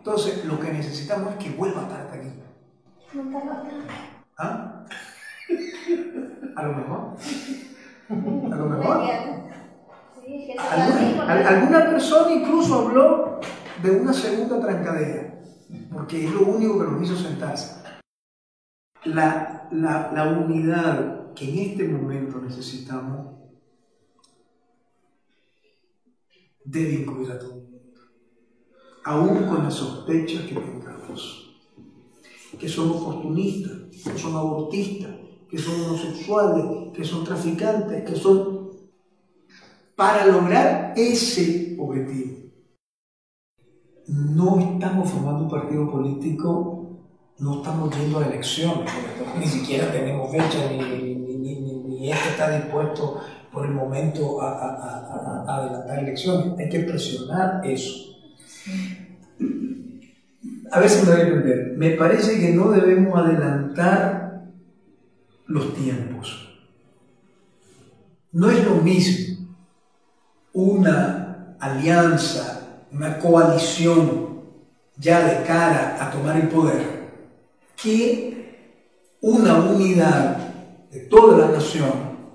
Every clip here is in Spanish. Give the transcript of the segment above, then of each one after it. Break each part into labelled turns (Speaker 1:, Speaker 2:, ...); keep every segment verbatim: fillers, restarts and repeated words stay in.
Speaker 1: Entonces, lo que necesitamos es que vuelva a estar hasta aquí. ¿Ah? A lo mejor. A lo mejor. Alguna, alguna persona incluso habló de una segunda trancadera, porque es lo único que nos hizo sentarse. La, la, la unidad que en este momento necesitamos debe incluir a todo el mundo, aún con las sospechas que tengamos, que son oportunistas, que son abortistas, que son homosexuales, que son traficantes, que son... Para lograr ese objetivo, no estamos formando un partido político, no estamos yendo a elecciones, ni siquiera tenemos fecha, ni, ni, ni, ni, ni este está dispuesto por el momento a, a, a, a adelantar elecciones. Hay que presionar eso. A ver si me voy a entender. Me parece que no debemos adelantar los tiempos. No es lo mismo una alianza, una coalición ya de cara a tomar el poder, que una unidad de toda la nación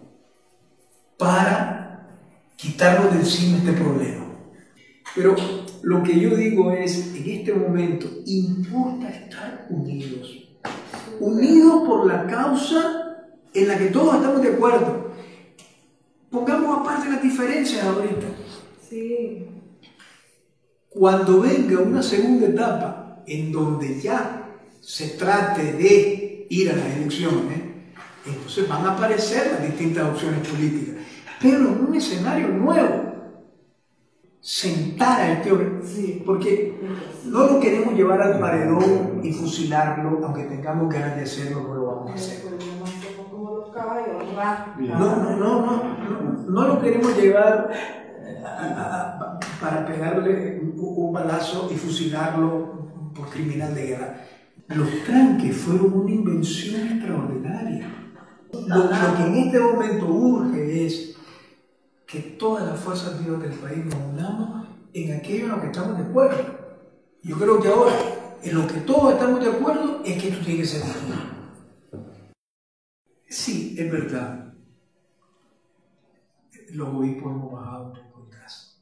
Speaker 1: para quitarnos de encima este problema. Pero lo que yo digo es, en este momento, importa estar unidos. Unidos por la causa en la que todos estamos de acuerdo. Pongamos aparte las diferencias ahorita.
Speaker 2: Sí.
Speaker 1: Cuando venga una segunda etapa en donde ya se trate de ir a las elecciones, entonces van a aparecer las distintas opciones políticas, pero en un escenario nuevo. Sentar a este hombre, sí, porque no lo queremos llevar al paredón y fusilarlo, aunque tengamos ganas de hacerlo, no lo vamos a hacer. No, no, no, no, no lo queremos llevar a, a, a, para pegarle un, un balazo y fusilarlo por criminal de guerra. Los tranques fueron una invención extraordinaria. Lo, lo que en este momento urge es que todas las fuerzas vivas del país nos unamos en aquello en lo que estamos de acuerdo. Yo creo que ahora, en lo que todos estamos de acuerdo, es que esto tiene que ser distinto. Sí, es verdad. Los obispos hemos bajado un poco en casa.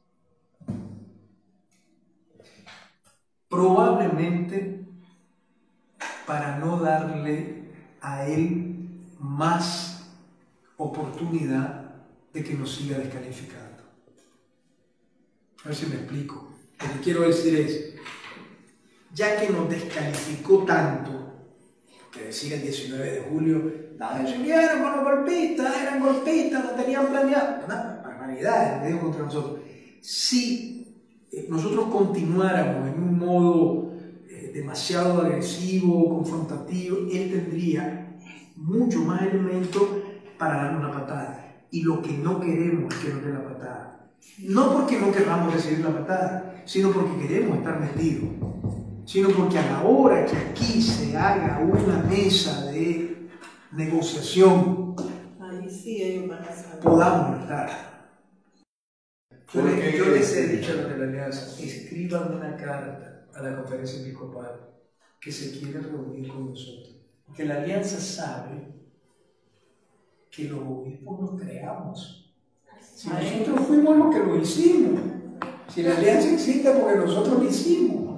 Speaker 1: Probablemente para no darle a él más oportunidad de que nos siga descalificando. A ver si me explico. Lo que quiero decir es, ya que nos descalificó tanto, que decía el diecinueve de julio, no, eran con los golpistas, eran golpistas, no tenían planeado, una barbaridad, digo contra nosotros. Si nosotros continuáramos en un modo eh, demasiado agresivo, confrontativo, él tendría mucho más elementos para darnos la patada. Y lo que no queremos es que nos dé la patada. No porque no queramos recibir la patada, sino porque queremos estar metidos. Sino porque a la hora que aquí se haga una mesa de negociación,
Speaker 2: ahí sí ellos van a saber.
Speaker 1: Podamos estar. Yo, le, yo les he dicho a los de la alianza, escriban una carta a la conferencia episcopal que se quiere reunir con nosotros. Porque la alianza sabe que los obispos los creamos. Si nosotros fuimos los que lo hicimos, si la alianza existe porque nosotros lo hicimos.